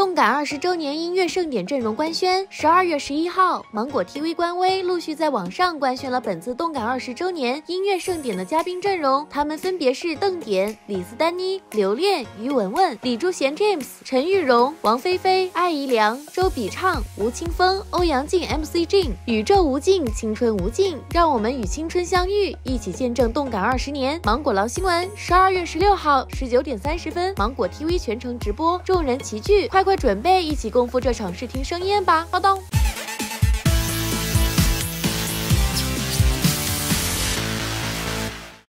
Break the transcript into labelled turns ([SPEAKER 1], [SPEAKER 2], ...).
[SPEAKER 1] 动感20周年音乐盛典阵容官宣。12月11号，芒果 TV 官微陆续在网上官宣了本次动感20周年音乐盛典的嘉宾阵容，他们分别是邓典、李斯丹妮、刘恋、于文文、李珠贤 James、陈玉蓉、王菲菲、艾怡良、周笔畅、吴青峰、欧阳靖 MC Jin。宇宙无尽，青春无尽，让我们与青春相遇，一起见证动感20年。芒果捞新闻，12月16号19点30分，芒果 TV 全程直播，众人齐聚，快准备一起共赴这场视听盛宴吧！报道。